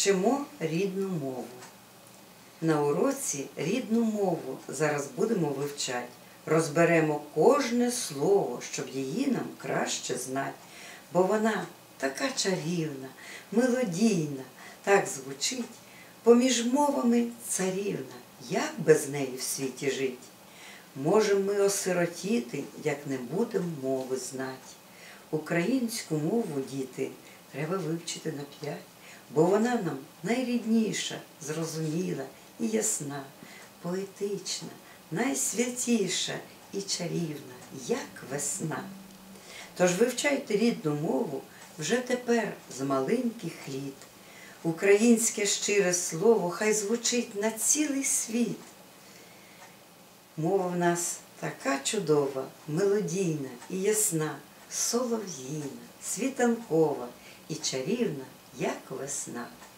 Вчимо рідну мову. На уроці рідну мову зараз будемо вивчати. Розберемо кожне слово, щоб її нам краще знати. Бо вона така чарівна, мелодійна, так звучить. Поміж мовами царівна, як без неї в світі жить? Можем ми осиротіти, як не будем мови знати. Українську мову, діти, треба вивчити на 5, бо вона нам найрідніша, зрозуміла і ясна, поетична, найсвятіша і чарівна, як весна. Тож вивчайте рідну мову вже тепер з маленьких літ. Українське щире слово хай звучить на цілий світ. Мова в нас така чудова, мелодійна і ясна, солов'їна, світанкова і чарівна, як весна.